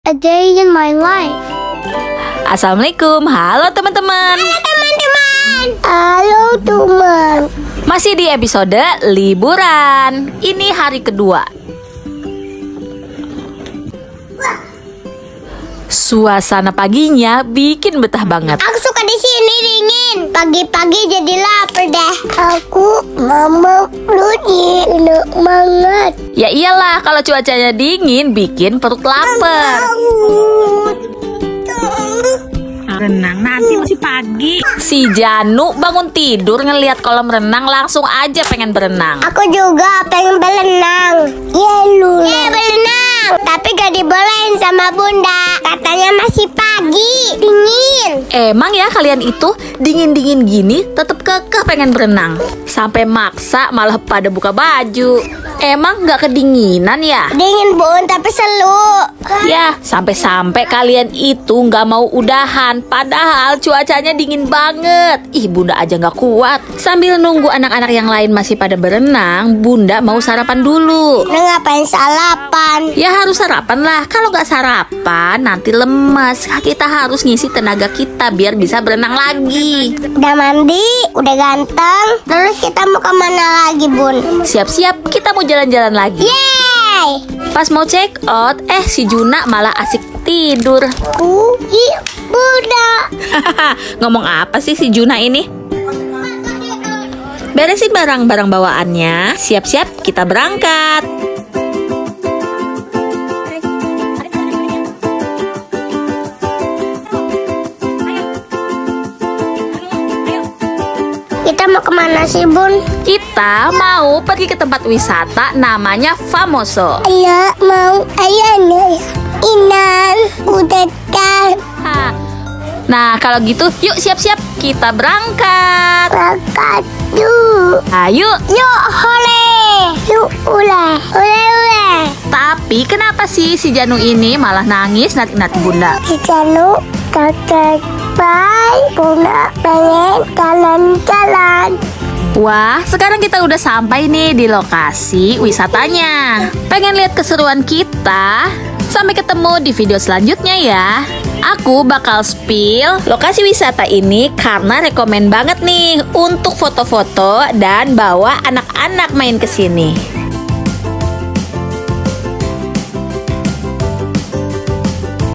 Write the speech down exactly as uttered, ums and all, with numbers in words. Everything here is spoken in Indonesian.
A day in my life. Assalamualaikum, halo teman-teman. Halo teman-teman. Halo teman. Masih di episode liburan. Ini hari kedua. Suasana paginya bikin betah banget. Aku suka di sini dingin. Pagi-pagi jadi lapar deh. Aku mama perutnya enak banget. Ya iyalah, kalau cuacanya dingin bikin perut lapar. Renang nanti masih pagi. Si Janu bangun tidur ngelihat kolam renang langsung aja pengen berenang. Aku juga pengen berenang. Ya lu. Ya berenang. Tapi gak dibolehin sama bunda. Katanya masih pagi, dingin. Emang ya kalian itu dingin-dingin gini tetap kekeh pengen berenang. Sampai maksa malah pada buka baju. Emang gak kedinginan ya? Dingin bun, tapi selu. Ya, sampai-sampai kalian itu nggak mau udahan. Padahal cuacanya dingin banget. Ih, bunda aja nggak kuat. Sambil nunggu anak-anak yang lain masih pada berenang, bunda mau sarapan dulu. Nah, ngapain sarapan? Ya harus sarapan lah. Kalau nggak sarapan nanti lemes. Kita harus ngisi tenaga kita biar bisa berenang lagi. Udah mandi, udah ganteng. Terus kita mau kemana lagi bun? Siap-siap, kita mau jalan-jalan lagi. Yeay! Pas mau check out, eh si Juna malah asik tidur. Uji bunda. Ngomong apa sih si Juna ini? Beresin barang-barang bawaannya. Siap-siap, kita berangkat. Kita mau kemana sih bun? Kita mau pergi ke tempat wisata namanya Famoso. Ayah mau ayahnya ya. Inan udah kan. Ha. Nah kalau gitu yuk siap-siap kita berangkat. Berangkat yuk. Ayo. Yuk hole. Yuk ule. Ule ule. Tapi kenapa sih si Janu ini malah nangis nanti-nanti bunda? Si Janu kakek bye. Bunda pengen jalan-jalan. Wah, sekarang kita udah sampai nih di lokasi wisatanya. Pengen lihat keseruan kita? Sampai ketemu di video selanjutnya ya. Aku bakal spill lokasi wisata ini karena rekomen banget nih untuk foto-foto dan bawa anak-anak main ke sini.